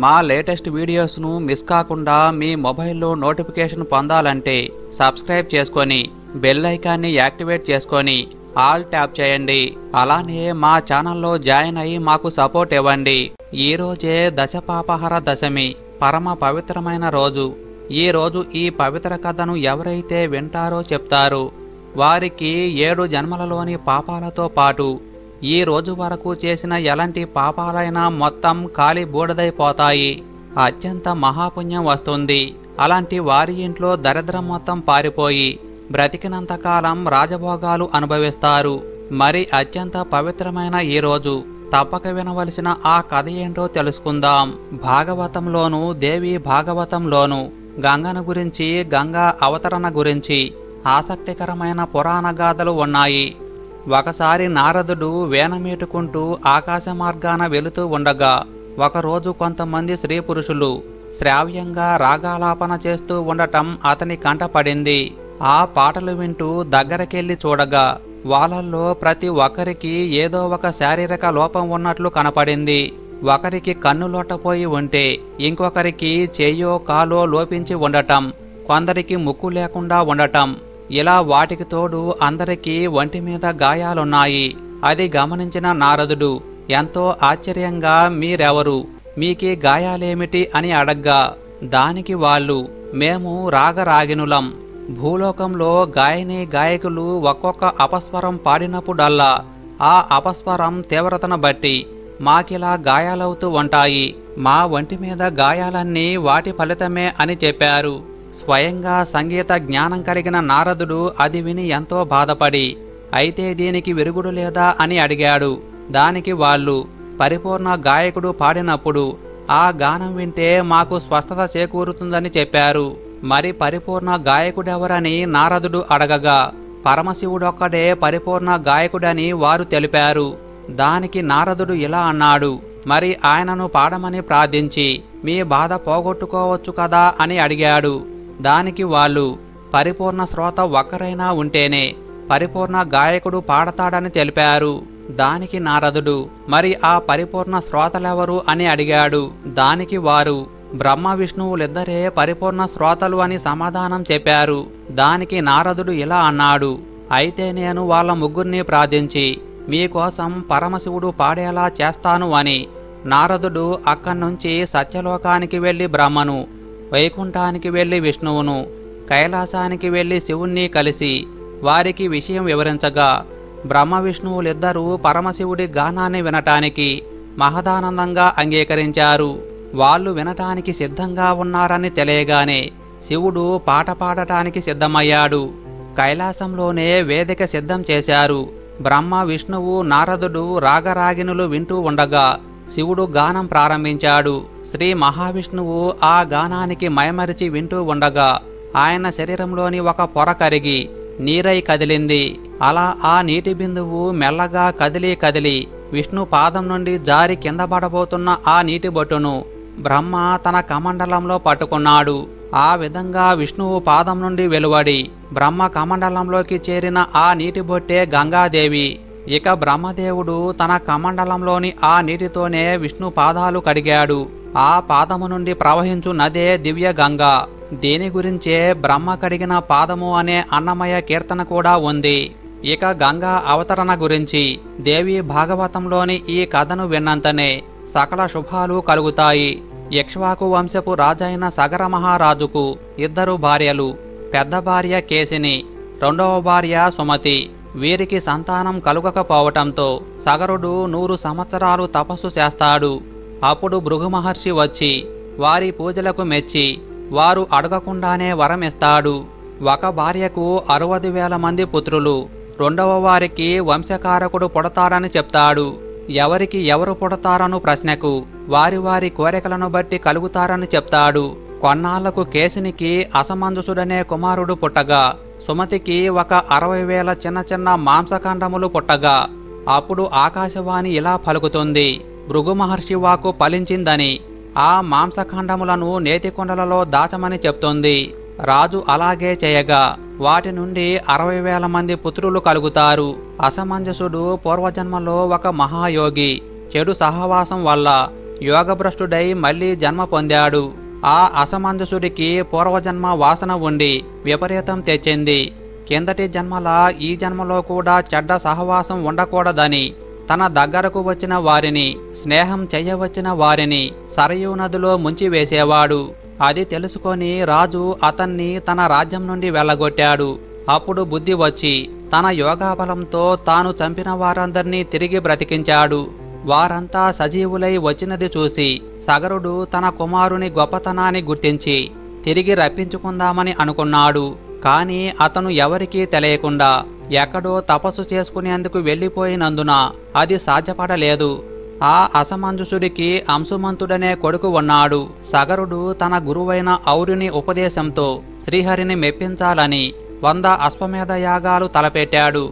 మా latest వీడియోస్ను miss కాకుండా మీ మొబైల్లో నోటిఫికేషన్ పొందాలంటే సబ్స్క్రైబ్ చేసుకొని బెల్ ఐకాన్ని యాక్టివేట్ చేసుకొని ఆల్ ట్యాప్ చేయండి. అలానే మా ఛానల్లో జాయిన్ అయ్యి మాకు సపోర్ట్ ఇవ్వండి. ఈ రోజే దశపాపహర దశమి, పరమ పవిత్రమైన రోజు. ఈ రోజు ఈ పవిత్ర కథను ఎవరైతే వింటారో చెప్తారు వారికి 7 జన్మలలోని పాపాలతో పాటు ఈ రోజు వరకు చేసిన ఎలాంటి పాపాలైనా మొత్తం కాలి బూడిదైపోతాయి. అత్యంత మహాపుణ్యం వస్తుంది. అలాంటి వారి ఇంట్లో దరిద్రం మొత్తం పారిపోయి బ్రతికినంతకాలం రాజభోగాలు అనుభవిస్తారు. మరి అత్యంత పవిత్రమైన ఈ రోజు తప్పక వినవలసిన ఆ కథ ఏంటో తెలుసుకుందాం. భాగవతంలోను దేవి భాగవతంలోను గంగను గురించి, గంగా అవతరణ గురించి ఆసక్తికరమైన పురాణ గాథలు ఉన్నాయి. ఒకసారి నారదుడు వేనమీటుకుంటూ ఆకాశ మార్గాన వెళుతూ ఉండగా ఒకరోజు కొంతమంది స్త్రీ పురుషులు శ్రావ్యంగా రాగాలాపన చేస్తూ ఉండటం అతని కంటపడింది. ఆ పాటలు వింటూ దగ్గరకెళ్లి చూడగా వాళ్ళల్లో ప్రతి ఒక్కరికి ఏదో ఒక శారీరక లోపం ఉన్నట్లు కనపడింది. ఒకరికి కన్ను లోటపోయి ఉంటే ఇంకొకరికి చెయ్యో కాలో లోపించి ఉండటం, కొందరికి ముక్కు లేకుండా ఉండటం, ఇలా వాటికి తోడు అందరికీ ఒంటి మీద గాయాలున్నాయి. అది గమనించిన నారదుడు ఎంతో ఆశ్చర్యంగా మీరెవరు, మీకీ గాయాలేమిటి అని అడగ్గా దానికి వాళ్ళు, మేము రాగరాగినులం. భూలోకంలో గాయని గాయకులు ఒక్కొక్క అపస్వరం పాడినప్పుడల్లా ఆ అపస్వరం తీవ్రతను బట్టి మాకిలా గాయాలవుతూ ఉంటాయి. మా ఒంటి మీద గాయాలన్నీ వాటి ఫలితమే అని చెప్పారు. స్వయంగా సంగీత జ్ఞానం కలిగిన నారదుడు అది విని ఎంతో బాధపడి, అయితే దీనికి విరుగుడు లేదా అని అడిగాడు. దానికి వాళ్ళు, పరిపూర్ణ గాయకుడు పాడినప్పుడు ఆ గానం వింటే మాకు స్వస్థత చేకూరుతుందని చెప్పారు. మరి పరిపూర్ణ గాయకుడెవరని నారదుడు అడగగా పరమశివుడొక్కడే పరిపూర్ణ గాయకుడని వారు తెలిపారు. దానికి నారదుడు ఇలా అన్నాడు, మరి ఆయనను పాడమని ప్రార్థించి మీ బాధ పోగొట్టుకోవచ్చు కదా అని అడిగాడు. దానికి వాళ్ళు, పరిపూర్ణ శ్రోత ఒక్కరైనా ఉంటేనే పరిపూర్ణ గాయకుడు పాడతాడని తెలిపారు. దానికి నారదుడు, మరి ఆ పరిపూర్ణ శ్రోతలెవరు అని అడిగాడు. దానికి వారు, బ్రహ్మ విష్ణువులిద్దరే పరిపూర్ణ శ్రోతలు అని సమాధానం చెప్పారు. దానికి నారదుడు ఇలా అన్నాడు, అయితే నేను వాళ్ళ ముగ్గురిని ప్రార్థించి మీకోసం పరమశివుడు పాడేలా చేస్తాను అని. నారదుడు అక్కడ్నుంచి సత్యలోకానికి వెళ్లి బ్రహ్మను, వైకుంఠానికి వెళ్లి విష్ణువును, కైలాసానికి వెళ్లి శివుణ్ణి కలిసి వారికి విషయం వివరించగా బ్రహ్మ విష్ణువులిద్దరూ పరమశివుడి గానాన్ని వినటానికి మహదానందంగా అంగీకరించారు. వాళ్ళు వినటానికి సిద్ధంగా ఉన్నారని తెలియగానే శివుడు పాట పాడటానికి సిద్ధమయ్యాడు. కైలాసంలోనే వేదిక సిద్ధం చేశారు. బ్రహ్మ విష్ణువు నారదుడు రాగరాగినులు వింటూ ఉండగా శివుడు గానం ప్రారంభించాడు. శ్రీ మహావిష్ణువు ఆ గానానికి మైమరిచి వింటూ ఉండగా ఆయన శరీరంలోని ఒక పొర కరిగి నీరై కదిలింది. అలా ఆ నీటి బిందువు మెల్లగా కదిలి కదిలి విష్ణు పాదం నుండి జారి కింద పడబోతున్న ఆ నీటి బొట్టును బ్రహ్మ తన కమండలంలో పట్టుకున్నాడు. ఆ విధంగా విష్ణువు పాదం నుండి వెలువడి బ్రహ్మ కమండలంలోకి చేరిన ఆ నీటి బొట్టే గంగాదేవి. ఇక బ్రహ్మదేవుడు తన కమండలంలోని ఆ నీటితోనే విష్ణు పాదాలు కడిగాడు. ఆ పాదము నుండి ప్రవహించు నదే దివ్య గంగా. దీని గురించే బ్రహ్మ కడిగిన పాదము అనే అన్నమయ కీర్తన కూడా ఉంది. ఇక గంగా అవతరణ గురించి దేవి భాగవతంలోని ఈ కథను విన్నంతనే సకల శుభాలు కలుగుతాయి. ఇక్ష్వాకు వంశపు రాజైన సగర మహారాజుకు 2 భార్యలు. పెద్ద భార్య కేసిని, రెండవ భార్య సుమతి. వీరికి సంతానం కలుగకపోవటంతో సగరుడు 100 సంవత్సరాలు తపస్సు చేస్తాడు. అప్పుడు భృగు మహర్షి వచ్చి వారి పూజలకు మెచ్చి వారు అడగకుండానే వరం ఇస్తాడు. ఒక భార్యకు 60,000 మంది పుత్రులు, రెండవ వారికి వంశకారకుడు పుడతాడని చెప్తాడు. ఎవరికి ఎవరు పుడతారను ప్రశ్నకు వారి వారి కోరికలను బట్టి కలుగుతారని చెప్తాడు. కొన్నాళ్లకు కేసినికి అసమంజసుడనే కుమారుడు పుట్టగా సుమతికి ఒక 60,000 చిన్న చిన్న మాంసఖండములు పుట్టగా అప్పుడు ఆకాశవాణి ఇలా పలుకుతుంది, భృగు మహర్షి వాక్కు ఫలించిందని. ఆ మాంసఖండములను నేతికొండలలో దాచమని చెప్తుంది. రాజు అలాగే చేయగా వాటి నుండి 60,000 మంది పుత్రులు కలుగుతారు. అసమంజసుడు పూర్వజన్మలో ఒక మహాయోగి. చెడు సహవాసం వల్ల యోగభ్రష్టుడై మళ్లీ జన్మ పొందాడు. ఆ అసమంజసుడికి పూర్వజన్మ వాసన ఉండి విపరీతం తెచ్చింది. కిందటి జన్మలా ఈ జన్మలో కూడా చెడ్డ సహవాసం ఉండకూడదని తన దగ్గరకు వచ్చిన వారిని, స్నేహం చెయ్యవచ్చిన వారిని సరయూ నదిలో ముంచివేసేవాడు. అది తెలుసుకొని రాజు అతన్ని తన రాజ్యం నుండి వెళ్ళగొట్టాడు. అప్పుడు బుద్ధి వచ్చి తన యోగాబలంతో తాను చంపిన వారందర్నీ తిరిగి బ్రతికించాడు. వారంతా సజీవులై వచ్చినది చూసి సగరుడు తన కుమారుని గొప్పతనాన్ని గుర్తించి తిరిగి రప్పించుకుందామని అనుకున్నాడు. కాని అతను ఎవరికీ తెలియకుండా ఎక్కడో తపస్సు చేసుకునేందుకు వెళ్ళిపోయినందున అది సాధ్యపడలేదు. ఆ అసమంజసుడికి అంశుమంతుడనే కొడుకు ఉన్నాడు. సగరుడు తన గురువైన ఔరుని ఉపదేశంతో శ్రీహరిని మెప్పించాలని 100 అశ్వమేధ యాగాలు తలపెట్టాడు.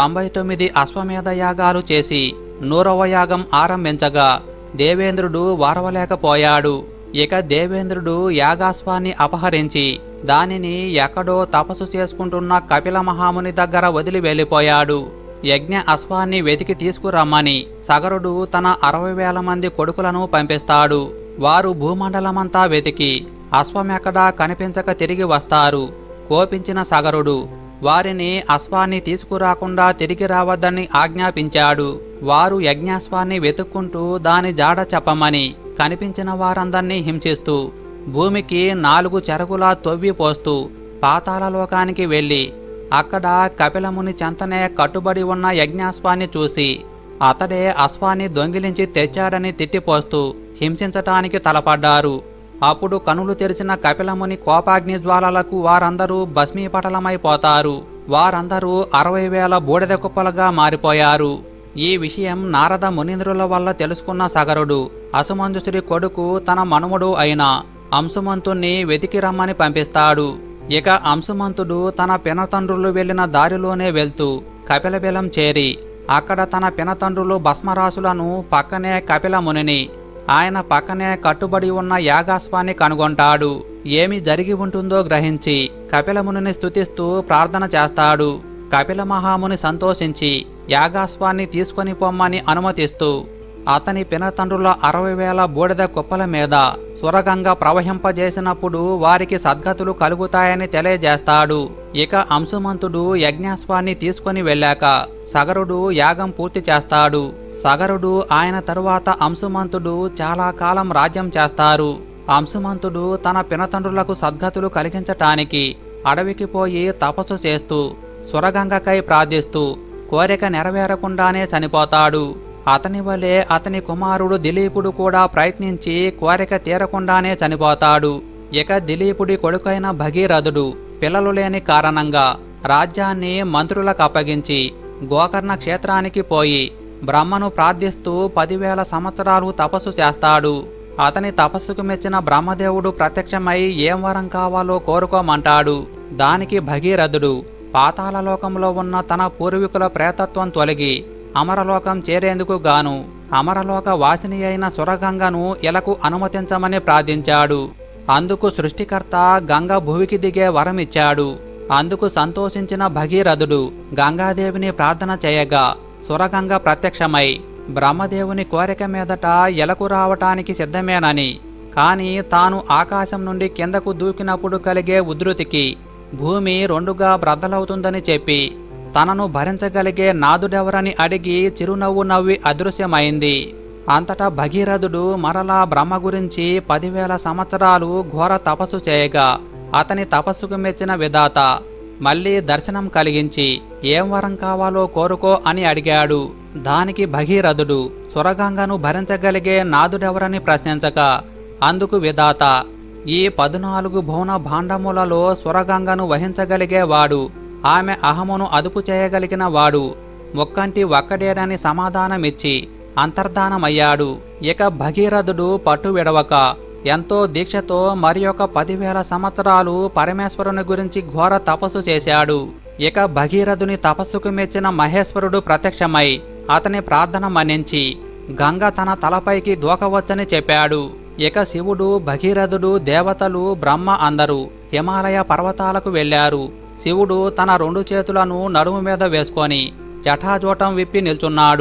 99 అశ్వమేధ యాగాలు చేసి 100వ యాగం ఆరంభించగా దేవేంద్రుడు వారవలేకపోయాడు. ఇక దేవేంద్రుడు యాగాశ్వాన్ని అపహరించి దానిని ఎక్కడో తపస్సు చేసుకుంటున్న కపిల మహాముని దగ్గర వదిలి వెళ్ళిపోయాడు. యజ్ఞ అశ్వాన్ని వెతికి తీసుకురమ్మని సగరుడు తన 60,000 మంది కొడుకులను పంపిస్తాడు. వారు భూమండలమంతా వెతికి అశ్వమెక్కడా కనిపించక తిరిగి వస్తారు. కోపించిన సగరుడు వారిని అశ్వాన్ని తీసుకురాకుండా తిరిగి రావద్దని ఆజ్ఞాపించాడు. వారు యజ్ఞాశ్వాన్ని వెతుక్కుంటూ దాని జాడ చెప్పమని కనిపించిన వారందర్నీ హింసిస్తూ భూమికి 4 చెరగులా తొవ్విపోస్తూ పాతాళలోకానికి వెళ్ళి అక్కడ కపిలముని చెంతనే కట్టుబడి ఉన్న యజ్ఞాశ్వాన్ని చూసి అతడే అశ్వాన్ని దొంగిలించి తెచ్చాడని తిట్టిపోస్తూ హింసించటానికి తలపడ్డారు. అప్పుడు కనులు తెరిచిన కపిలముని కోపాగ్ని జ్వాలలకు వారందరూ భస్మీపటలమైపోతారు. వారందరూ 60,000 బూడిద కుప్పలుగా మారిపోయారు. ఈ విషయం నారద మునీంద్రుల వల్ల తెలుసుకున్న సగరుడు అసమంజసుడి కొడుకు తన మనుమడు అయిన అంశుమంతుణ్ణి వెతికి రమ్మని పంపిస్తాడు. ఇక అంశుమంతుడు తన పినతండ్రులు వెళ్లిన దారిలోనే వెళ్తూ కపిలబిలం చేరి అక్కడ తన పినతండ్రులు భస్మరాశులను పక్కనే కపిలమునిని ఆయన పక్కనే కట్టుబడి ఉన్న యాగాశ్వాన్ని కనుగొంటాడు. ఏమి జరిగి ఉంటుందో గ్రహించి కపిలమునిని స్తుతిస్తూ ప్రార్థన చేస్తాడు. కపిల మహాముని సంతోషించి యాగాశ్వాన్ని తీసుకొని పొమ్మని అనుమతిస్తూ అతని పినతండ్రుల 60,000 బూడిద కుప్పల మీద సురగంగ ప్రవహింపజేసినప్పుడు వారికి సద్గతులు కలుగుతాయని తెలియజేస్తాడు. ఇక అంశుమంతుడు యజ్ఞాశ్వాన్ని తీసుకొని వెళ్ళాక సగరుడు యాగం పూర్తి చేస్తాడు. సగరుడు ఆయన తరువాత అంశుమంతుడు చాలా కాలం రాజ్యం చేస్తారు. అంశుమంతుడు తన పినతండ్రులకు సద్గతులు కలిగించటానికి అడవికి పోయి తపస్సు చేస్తూ సురగంగకై ప్రార్థిస్తూ కోరిక నెరవేరకుండానే చనిపోతాడు. అతని వలె అతని కుమారుడు దిలీపుడు కూడా ప్రయత్నించి కోరిక తీరకుండానే చనిపోతాడు. ఇక దిలీపుడి కొడుకైన భగీరథుడు పిల్లలు లేని కారణంగా రాజ్యాన్ని మంత్రులకు అప్పగించి గోకర్ణ క్షేత్రానికి పోయి బ్రహ్మను ప్రార్థిస్తూ 10,000 సంవత్సరాలు తపస్సు చేస్తాడు. అతని తపస్సుకు మెచ్చిన బ్రహ్మదేవుడు ప్రత్యక్షమై ఏం వరం కావాలో కోరుకోమంటాడు. దానికి భగీరథుడు పాతాళలోకంలో ఉన్న తన పూర్వీకుల ప్రేతత్వం తొలగి అమరలోకం చేరేందుకు గాను అమరలోక వాసిని అయిన సురగంగను ఇలకు అనుమతించమని ప్రార్థించాడు. అందుకు సృష్టికర్త గంగ భువికి దిగే వరమిచ్చాడు. అందుకు సంతోషించిన భగీరథుడు గంగాదేవిని ప్రార్థన చేయగా సురగంగ ప్రత్యక్షమై బ్రహ్మదేవుని కోరిక మీదట ఎలకు రావటానికి సిద్ధమేనని, కాని తాను ఆకాశం నుండి కిందకు దూకినప్పుడు కలిగే ఉధృతికి భూమి 2గా బ్రద్దలవుతుందని చెప్పి తనను భరించగలిగే నాదుడెవరని అడిగి చిరునవ్వు నవ్వి అదృశ్యమైంది. అంతటా భగీరథుడు మరలా బ్రహ్మ గురించి 10,000 సంవత్సరాలు ఘోర తపస్సు చేయగా అతని తపస్సుకు మెచ్చిన విధాత మళ్లీ దర్శనం కలిగించి ఏం వరం కావాలో కోరుకో అని అడిగాడు. దానికి భగీరథుడు సురగంగను భరించగలిగే నాదుడెవరని ప్రశ్నించగా అందుకు విధాత ఈ 14 భువన భాండములలో సురగంగను వహించగలిగేవాడు, ఆమె అహమును అదుపు చేయగలిగిన వాడు ముక్కంటి ఒక్కడేనని సమాధానమిచ్చి అంతర్ధానమయ్యాడు. ఇక భగీరథుడు పట్టు విడవక ఎంతో దీక్షతో మరియొక 10,000 సంవత్సరాలు పరమేశ్వరుని గురించి ఘోర తపస్సు చేశాడు. ఇక భగీరథుని తపస్సుకు మెచ్చిన మహేశ్వరుడు ప్రత్యక్షమై అతని ప్రార్థన మన్నించి గంగ తన తలపైకి దూకవచ్చని చెప్పాడు. ఇక శివుడు, భగీరథుడు, దేవతలు, బ్రహ్మ అందరూ హిమాలయ పర్వతాలకు వెళ్లారు. శివుడు తన 2 చేతులను నడుము మీద వేసుకొని జటాజూటం విప్పి నిల్చున్నాడు.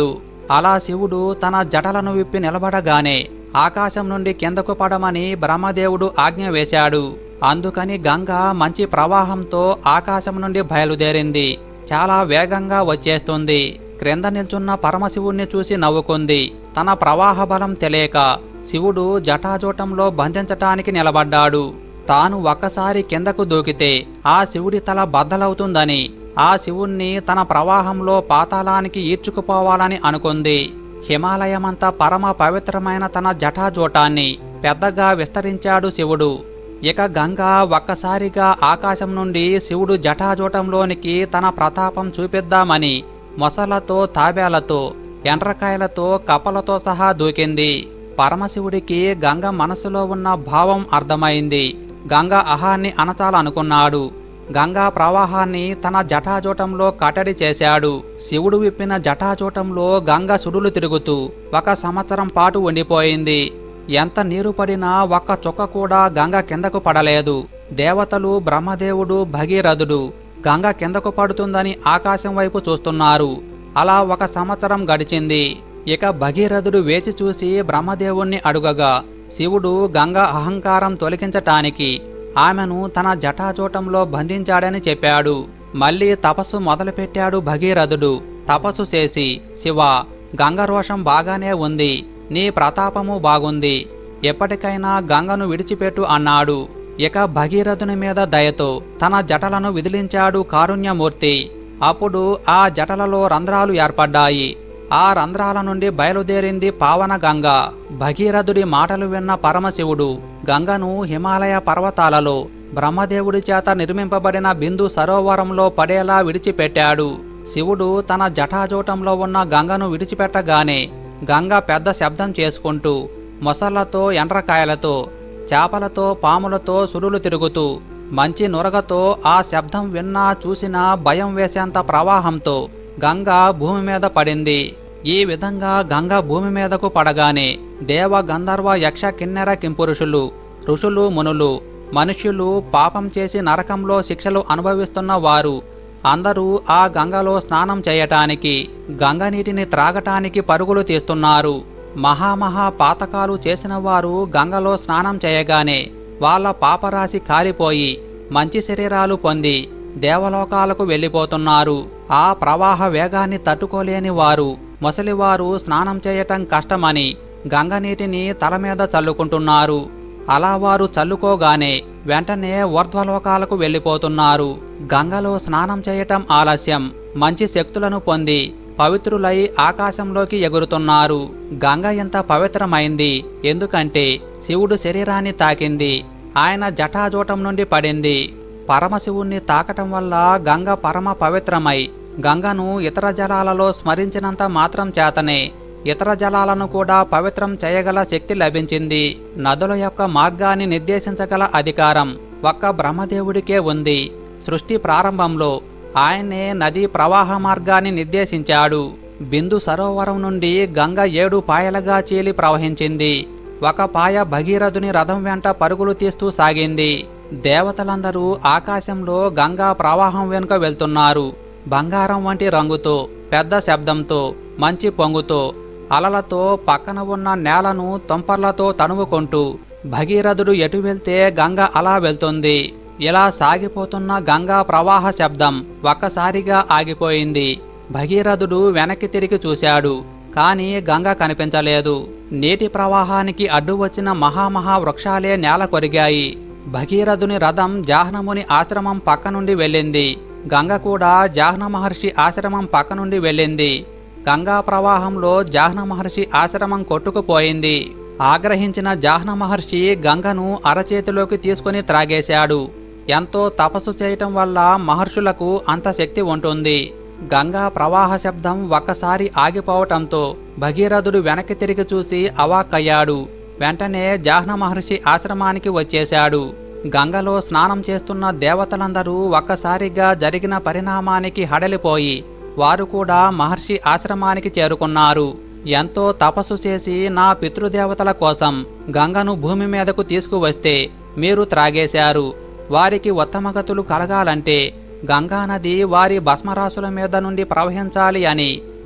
అలా శివుడు తన జటలను విప్పి నిలబడగానే ఆకాశం నుండి కిందకు పడమని బ్రహ్మదేవుడు ఆజ్ఞ వేశాడు. అందుకని గంగ మంచి ప్రవాహంతో ఆకాశం నుండి బయలుదేరింది. చాలా వేగంగా వచ్చేస్తుంది. క్రింద నిల్చున్న పరమశివుణ్ణి చూసి నవ్వుకుంది. తన ప్రవాహ బలం తెలియక శివుడు జటాజూటంలో బంధించటానికి నిలబడ్డాడు. తాను ఒక్కసారి కిందకు దూకితే ఆ శివుడి తల బద్దలవుతుందని ఆ శివుణ్ణి తన ప్రవాహంలో పాతాళానికి ఈడ్చుకుపోవాలని అనుకుంది. హిమాలయమంతా పరమ పవిత్రమైన తన జటాజూటాన్ని పెద్దగా విస్తరించాడు శివుడు. ఇక గంగ ఒక్కసారిగా ఆకాశం నుండి శివుడు జటాజూటంలోనికి తన ప్రతాపం చూపిద్దామని మొసళ్లతో, తాబేలతో, ఎండ్రకాయలతో, కప్పలతో సహా దూకింది. పరమశివుడికి గంగ మనసులో ఉన్న భావం అర్థమైంది. గంగ అహాన్ని అణచాలనుకున్నాడు. గంగా ప్రవాహాన్ని తన జటాజూటంలో కట్టడి చేశాడు. శివుడు విప్పిన జటాజూటంలో గంగ సుడులు తిరుగుతూ 1 సంవత్సరం పాటు ఉండిపోయింది. ఎంత నీరు పడినా ఒక్క చుక్క కూడా గంగ కిందకు పడలేదు. దేవతలు, బ్రహ్మదేవుడు, భగీరథుడు గంగ కిందకు పడుతుందని ఆకాశం వైపు చూస్తున్నారు. అలా 1 సంవత్సరం గడిచింది. ఇక భగీరథుడు వేచి చూసి బ్రహ్మదేవుణ్ణి అడుగగా శివుడు గంగ అహంకారం తొలగించటానికి ఆమెను తన జటాజూటంలో బంధించాడని చెప్పాడు. మళ్లీ తపస్సు మొదలుపెట్టాడు భగీరథుడు. తపస్సు చేసి, శివా, గంగ రోషం బాగానే ఉంది, నీ ప్రతాపము బాగుంది, ఎప్పటికైనా గంగను విడిచిపెట్టు అన్నాడు. ఇక భగీరథుని మీద దయతో తన జటలను విదిలించాడు కారుణ్యమూర్తి. అప్పుడు ఆ జటలలో రంధ్రాలు ఏర్పడ్డాయి. ఆ రంధ్రాల నుండి బయలుదేరింది పావన గంగ. భగీరథుడి మాటలు విన్న పరమశివుడు గంగను హిమాలయ పర్వతాలలో బ్రహ్మదేవుడి చేత నిర్మింపబడిన బిందు సరోవరంలో పడేలా విడిచిపెట్టాడు. శివుడు తన జటాజూటంలో ఉన్న గంగను విడిచిపెట్టగానే గంగ పెద్ద శబ్దం చేసుకుంటూ మొసళ్లతో, ఎండ్రకాయలతో, చేపలతో, పాములతో సుడులు తిరుగుతూ మంచి నురగతో ఆ శబ్దం విన్నా చూసినా భయం వేసేంత ప్రవాహంతో గంగ భూమి మీద పడింది. ఈ విధంగా గంగ భూమి మీదకు పడగానే దేవ, గంధర్వ, యక్ష, కిన్నెర, కింపురుషులు, ఋషులు, మునులు, మనుష్యులు, పాపం చేసి నరకంలో శిక్షలు అనుభవిస్తున్న వారు అందరూ ఆ గంగలో స్నానం చేయటానికి, గంగ నీటిని త్రాగటానికి పరుగులు తీస్తున్నారు. మహామహా పాతకాలు చేసిన వారు గంగలో స్నానం చేయగానే వాళ్ళ పాపరాశి కారిపోయి మంచి శరీరాలు పొంది దేవలోకాలకు వెళ్ళిపోతున్నారు. ఆ ప్రవాహ వేగాన్ని తట్టుకోలేని వారు, ముసలివారు స్నానం చేయటం కష్టమని గంగ నీటిని తల మీద చల్లుకుంటున్నారు. అలా వారు చల్లుకోగానే వెంటనే ఊర్ధ్వలోకాలకు వెళ్ళిపోతున్నారు. గంగలో స్నానం చేయటం ఆలస్యం. మంచి శక్తులను పొంది పవిత్రులై ఆకాశంలోకి ఎగురుతున్నారు. గంగ ఎంత పవిత్రమైంది ఎందుకంటే శివుడు శరీరాన్ని తాకింది. ఆయన జటాజూటం నుండి పడింది. పరమశివుణ్ణి తాకటం వల్ల గంగ పరమ పవిత్రమై గంగను ఇతర జలాలలో స్మరించినంత మాత్రం చేతనే ఇతర జలాలను కూడా పవిత్రం చేయగల శక్తి లభించింది. నదుల యొక్క మార్గాన్ని నిర్దేశించగల అధికారం ఒక్క బ్రహ్మదేవుడికే ఉంది. సృష్టి ప్రారంభంలో ఆయనే నదీ ప్రవాహ మార్గాన్ని నిర్దేశించాడు. బిందు సరోవరం నుండి గంగ 7 పాయలుగా చీలి ప్రవహించింది. 1 పాయ భగీరథుని రథం వెంట పరుగులు తీస్తూ సాగింది. దేవతలందరూ ఆకాశంలో గంగా ప్రవాహం వెనుక వెళ్తున్నారు. బంగారం వంటి రంగుతో, పెద్ద శబ్దంతో, మంచి పొంగుతో, అలలతో పక్కన ఉన్న నేలను తుంపర్లతో తణువుకుంటూ భగీరథుడు ఎటు వెళ్తే గంగ అలా వెళ్తుంది. ఇలా సాగిపోతున్న గంగా ప్రవాహ శబ్దం ఒక్కసారిగా ఆగిపోయింది. భగీరథుడు వెనక్కి తిరిగి చూశాడు. కాని గంగ కనిపించలేదు. నీటి ప్రవాహానికి అడ్డు వచ్చిన మహామహా వృక్షాలే నేల కొరిగాయి. భగీరథుని రథం జాహ్నముని ఆశ్రమం పక్క నుండి వెళ్ళింది. గంగ కూడా జాహ్న మహర్షి ఆశ్రమం పక్క నుండి వెళ్ళింది. గంగా ప్రవాహంలో జాహ్న మహర్షి ఆశ్రమం కొట్టుకుపోయింది. ఆగ్రహించిన జాహ్న మహర్షి గంగను అరచేతిలోకి తీసుకుని త్రాగేశాడు. ఎంతో తపస్సు చేయటం వల్ల మహర్షులకు అంత శక్తి ఉంటుంది. గంగా ప్రవాహ శబ్దం ఒక్కసారి ఆగిపోవటంతో భగీరథుడు వెనక్కి తిరిగి చూసి అవాక్కయ్యాడు. వెంటనే జాహ్న మహర్షి ఆశ్రమానికి వచ్చేశాడు. గంగలో స్నానం చేస్తున్న దేవతలందరూ ఒక్కసారిగా జరిగిన పరిణామానికి హడలిపోయి వారు కూడా మహర్షి ఆశ్రమానికి చేరుకున్నారు. ఎంతో తపస్సు చేసి నా పితృదేవతల కోసం గంగను భూమి మీదకు తీసుకువస్తే మీరు త్రాగేశారు. వారికి ఉత్తమగతులు కలగాలంటే గంగానది వారి భస్మరాశుల మీద నుండి ప్రవహించాలి అని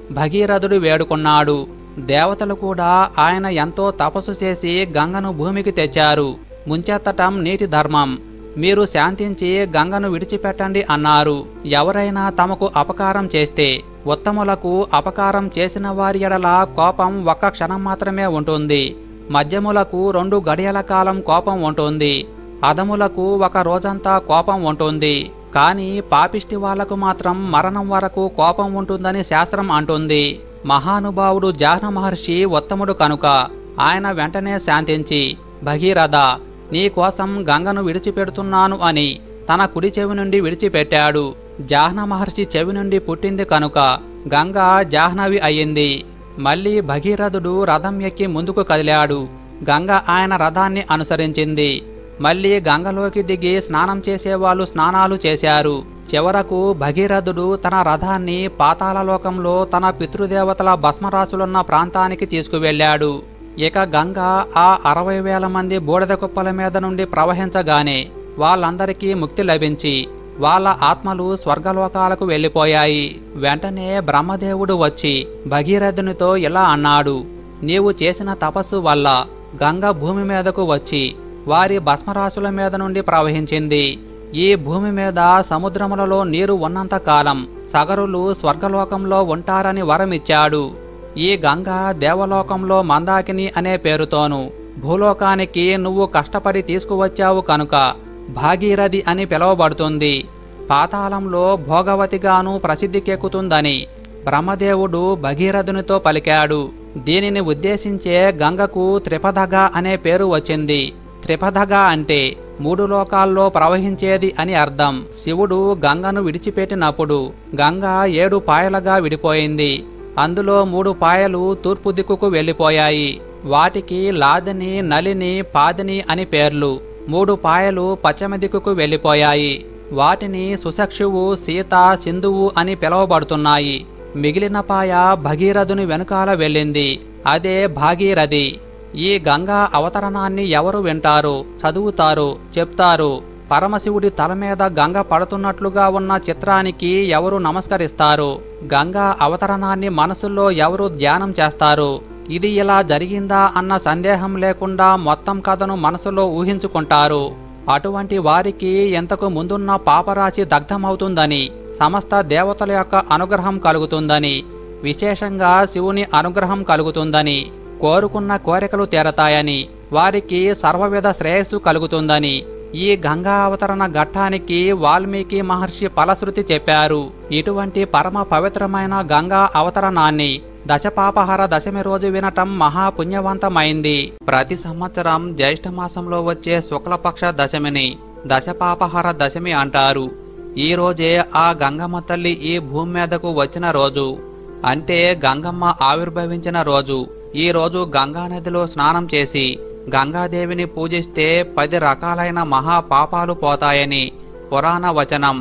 భగీరథుడు వేడుకున్నాడు. దేవతలు కూడా ఆయన ఎంతో తపస్సు చేసి గంగను భూమికి తెచ్చారు. ముంచెత్తటం నీటి ధర్మం, మీరు శాంతించి గంగను విడిచిపెట్టండి అన్నారు. ఎవరైనా తమకు అపకారం చేస్తే ఉత్తములకు అపకారం చేసిన వారి ఎడల కోపం ఒక్క క్షణం మాత్రమే ఉంటుంది. మధ్యములకు 2 గడియల కాలం కోపం ఉంటుంది. అధములకు 1 రోజంతా కోపం ఉంటుంది. కానీ పాపిష్టి వాళ్లకు మాత్రం మరణం వరకు కోపం ఉంటుందని శాస్త్రం అంటుంది. మహానుభావుడు జాహ్న మహర్షి ఉత్తముడు కనుక ఆయన వెంటనే శాంతించి, భగీరథ, నీకోసం గంగను విడిచిపెడుతున్నాను అని తన కుడి చెవి నుండి విడిచిపెట్టాడు. జాహ్న మహర్షి చెవి నుండి పుట్టింది కనుక గంగ జాహ్నవి అయ్యింది. మళ్ళీ భగీరథుడు రథం ఎక్కి ముందుకు కదిలాడు. గంగ ఆయన రథాన్ని అనుసరించింది. మళ్ళీ గంగలోకి దిగి స్నానం చేసేవాళ్ళు స్నానాలు చేశారు. చివరకు భగీరథుడు తన రథాన్ని పాతాళలోకంలో తన పితృదేవతల భస్మరాశులున్న ప్రాంతానికి తీసుకువెళ్ళాడు. ఇక గంగ ఆ 60,000 మంది బూడిద కుప్పల మీద నుండి ప్రవహించగానే వాళ్ళందరికీ ముక్తి లభించి వాళ్ళ ఆత్మలు స్వర్గలోకాలకు వెళ్ళిపోయాయి. వెంటనే బ్రహ్మదేవుడు వచ్చి భగీరథునితో ఇలా అన్నాడు, నీవు చేసిన తపస్సు వల్ల గంగ భూమి మీదకు వచ్చి వారి భస్మరాశుల మీద నుండి ప్రవహించింది. ఈ భూమి మీద సముద్రములలో నీరు ఉన్నంత కాలం సగరులు స్వర్గలోకంలో ఉంటారని వరమిచ్చాడు. ఈ గంగ దేవలోకంలో మందాకిని అనే పేరుతోను భూలోకానికి నువ్వు కష్టపడి తీసుకువచ్చావు కనుక భాగీరథి అని పిలువబడుతుంది. పాతాళంలో భోగవతిగాను ప్రసిద్ధికెక్కుతుందని బ్రహ్మదేవుడు భగీరథునితో పలికాడు. దీనిని ఉద్దేశించే గంగకు త్రిపథగ అనే పేరు వచ్చింది. త్రిపథగ అంటే 3 లోకాల్లో ప్రవహించేది అని అర్థం. శివుడు గంగను విడిచిపెట్టినప్పుడు గంగ 7 పాయలుగా విడిపోయింది. అందులో 3 పాయలు తూర్పు దిక్కుకు వెళ్ళిపోయాయి. వాటికి లాదిని, నలిని, పాదిని అని పేర్లు. 3 పాయలు పశ్చిమ దిక్కుకు వెళ్ళిపోయాయి. వాటిని సుసక్షువు, సీత, సింధువు అని పిలువబడుతున్నాయి. మిగిలిన పాయ భగీరథుని వెనుకాల వెళ్ళింది. అదే భాగీరథి. ఈ గంగా అవతరణాన్ని ఎవరు వింటారు, చదువుతారు, చెప్తారు? పరమశివుడి తల మీద గంగ పడుతున్నట్లుగా ఉన్న చిత్రానికి ఎవరు నమస్కరిస్తారు? గంగా అవతరణాన్ని మనసులో ఎవరు ధ్యానం చేస్తారు? ఇది ఇలా జరిగిందా అన్న సందేహం లేకుండా మొత్తం కథను మనసులో ఊహించుకుంటారు. అటువంటి వారికి ఎంతకు ముందున్న పాపరాశి దగ్ధమవుతుందని, సమస్త దేవతల యొక్క అనుగ్రహం కలుగుతుందని, విశేషంగా శివుని అనుగ్రహం కలుగుతుందని, కోరుకున్న కోరికలు తీరతాయని, వారికి సర్వవిధ శ్రేయస్సు కలుగుతుందని ఈ గంగా అవతరణ ఘట్టానికి వాల్మీకి మహర్షి ఫలశ్రుతి చెప్పారు. ఇటువంటి పరమ పవిత్రమైన గంగా అవతరణాన్ని దశపాపహర దశమి రోజు వినటం మహాపుణ్యవంతమైంది. ప్రతి సంవత్సరం జ్యేష్ఠమాసంలో వచ్చే శుక్లపక్ష దశమిని దశపాపహర దశమి అంటారు. ఈ రోజే ఆ గంగమ్మ తల్లి ఈ భూమి మీదకు వచ్చిన రోజు. అంటే గంగమ్మ ఆవిర్భవించిన రోజు. ఈ రోజు గంగానదిలో స్నానం చేసి గంగాదేవిని పూజిస్తే 10 రకాలైన మహాపాపాలు పోతాయని పురాణ వచనం.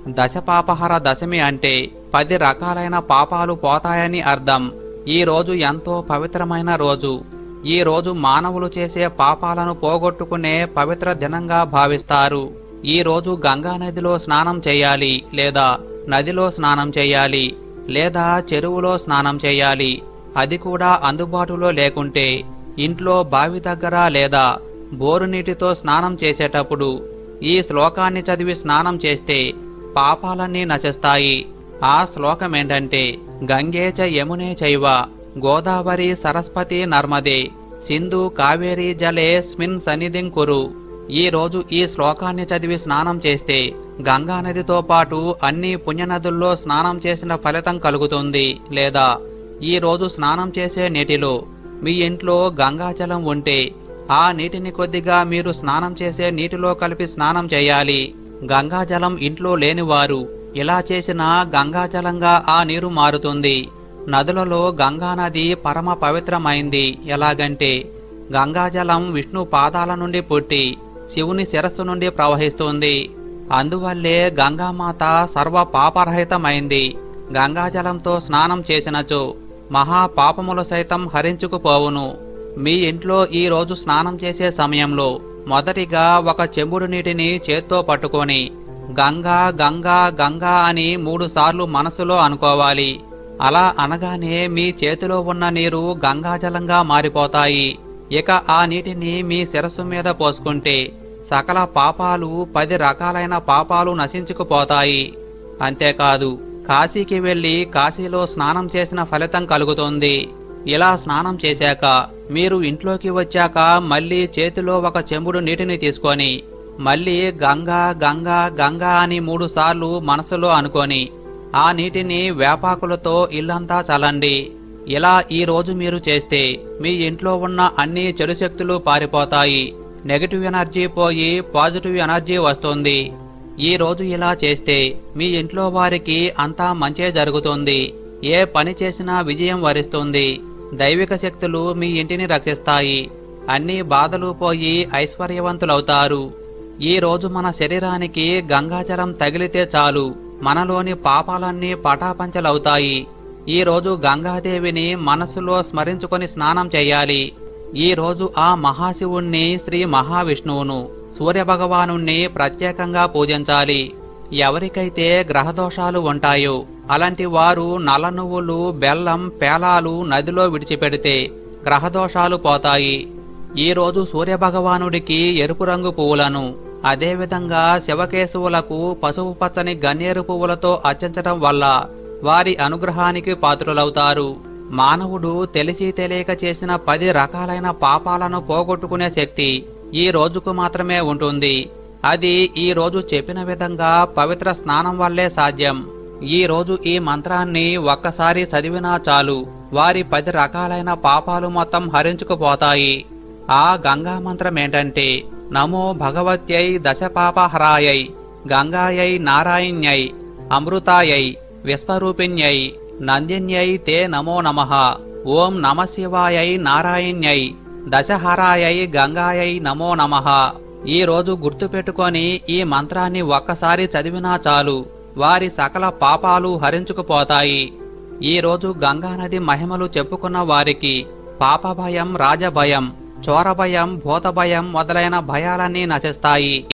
దశపాపహర దశమి అంటే 10 రకాలైన పాపాలు పోతాయని అర్థం. ఈ రోజు ఎంతో పవిత్రమైన రోజు. ఈ రోజు మానవులు చేసే పాపాలను పోగొట్టుకునే పవిత్ర దినంగా భావిస్తారు. ఈ రోజు గంగానదిలో స్నానం చేయాలి, లేదా నదిలో స్నానం చేయాలి, లేదా చెరువులో స్నానం చేయాలి. అది కూడా అందుబాటులో లేకుంటే ఇంట్లో బావి దగ్గర లేదా బోరు నీటితో స్నానం చేసేటప్పుడు ఈ శ్లోకాన్ని చదివి స్నానం చేస్తే పాపాలన్నీ నశిస్తాయి. ఆ శ్లోకమేంటంటే, గంగే చ యమునే చైవ గోదావరి సరస్వతి నర్మదే సింధు కావేరీ జలే స్మిన్ సన్నిధిం కురు. ఈ రోజు ఈ శ్లోకాన్ని చదివి స్నానం చేస్తే గంగానదితో పాటు అన్ని పుణ్యనదుల్లో స్నానం చేసిన ఫలితం కలుగుతుంది. లేదా ఈ రోజు స్నానం చేసే నీటిలో మీ ఇంట్లో గంగాజలం ఉంటే ఆ నీటిని కొద్దిగా మీరు స్నానం చేసే నీటిలో కలిపి స్నానం చేయాలి. గంగాజలం ఇంట్లో లేనివారు ఇలా చేసినా గంగాజలంగా ఆ నీరు మారుతుంది. నదులలో గంగానది పరమ పవిత్రమైంది. ఎలాగంటే గంగాజలం విష్ణు పాదాల నుండి పుట్టి శివుని శిరస్సు నుండి ప్రవహిస్తుంది. అందువల్లే గంగామాత సర్వ పాపరహితమైంది. గంగాజలంతో స్నానం చేసినచో మహాపాపములు సైతం హరించుకుపోవును. మీ ఇంట్లో ఈ రోజు స్నానం చేసే సమయంలో మొదటిగా ఒక చెంబుడు నీటిని చేత్తో పట్టుకొని గంగా గంగా గంగా అని 3 సార్లు మనసులో అనుకోవాలి. అలా అనగానే మీ చేతిలో ఉన్న నీరు గంగాజలంగా మారిపోతాయి. ఇక ఆ నీటిని మీ శిరస్సు మీద పోసుకుంటే సకల పాపాలు 10 రకాలైన పాపాలు నశించుకుపోతాయి. అంతేకాదు కాశీకి వెళ్లి కాశీలో స్నానం చేసిన ఫలితం కలుగుతుంది. ఇలా స్నానం చేశాక మీరు ఇంట్లోకి వచ్చాక మళ్ళీ చేతిలో ఒక చెంబుడు నీటిని తీసుకొని మళ్ళీ గంగా గంగా గంగా అని 3 సార్లు మనసులో అనుకొని ఆ నీటిని వేపాకులతో ఇల్లంతా చల్లండి. ఇలా ఈ రోజు మీరు చేస్తే మీ ఇంట్లో ఉన్న అన్ని చెడు శక్తులు పారిపోతాయి. నెగటివ్ ఎనర్జీ పోయి పాజిటివ్ ఎనర్జీ వస్తుంది. ఈ రోజు ఇలా చేస్తే మీ ఇంట్లో వారికి అంతా మంచే జరుగుతుంది. ఏ పని చేసినా విజయం వరిస్తుంది. దైవిక శక్తులు మీ ఇంటిని రక్షిస్తాయి. అన్ని బాధలు పోయి ఐశ్వర్యవంతులవుతారు. ఈ రోజు మన శరీరానికి గంగాజలం తగిలితే చాలు మనలోని పాపాలన్నీ పటాపంచలవుతాయి. ఈ రోజు గంగాదేవిని మనస్సులో స్మరించుకొని స్నానం చేయాలి. ఈ రోజు ఆ మహాశివుణ్ణి, శ్రీ మహావిష్ణువును, సూర్యభగవానుణ్ణి ప్రత్యేకంగా పూజించాలి. ఎవరికైతే గ్రహదోషాలు ఉంటాయో అలాంటి వారు నల్ల నువ్వులు, బెల్లం, పేలాలు నదిలో విడిచిపెడితే గ్రహదోషాలు పోతాయి. ఈ రోజు సూర్యభగవానుడికి ఎరుపు రంగు పువ్వులను, అదేవిధంగా శివకేశవులకు పసుపు పచ్చని గన్నేరు పువ్వులతో అర్చించడం వల్ల వారి అనుగ్రహానికి పాత్రులవుతారు. మానవుడు తెలిసి తెలియక చేసిన 10 రకాలైన పాపాలను పోగొట్టుకునే శక్తి ఈ రోజుకు మాత్రమే ఉంటుంది. అది ఈ రోజు చెప్పిన విధంగా పవిత్ర స్నానం వల్లే సాధ్యం. ఈ రోజు ఈ మంత్రాన్ని ఒక్కసారి చదివినా చాలు వారి 10 రకాలైన పాపాలు మొత్తం హరించుకుపోతాయి. ఆ గంగా మంత్రం ఏంటంటే నమో భగవత్యై దశపాపహరాయై గంగాయై నారాయణ్యై అమృతాయై విశ్వరూపిణ్యై నందిన్యై తే నమో నమః. ఓం నమశివాయై నారాయణ్యై దశహరాయై గంగాయై నమో నమః. ఈ రోజు గుర్తుపెట్టుకొని ఈ మంత్రాన్ని ఒక్కసారి చదివినా చాలు వారి సకల పాపాలు హరించుకుపోతాయి. ఈ రోజు గంగానది మహిమలు చెప్పుకున్న వారికి పాపభయం, రాజభయం, చోరభయం, భూతభయం మొదలైన భయాలన్నీ నశిస్తాయి.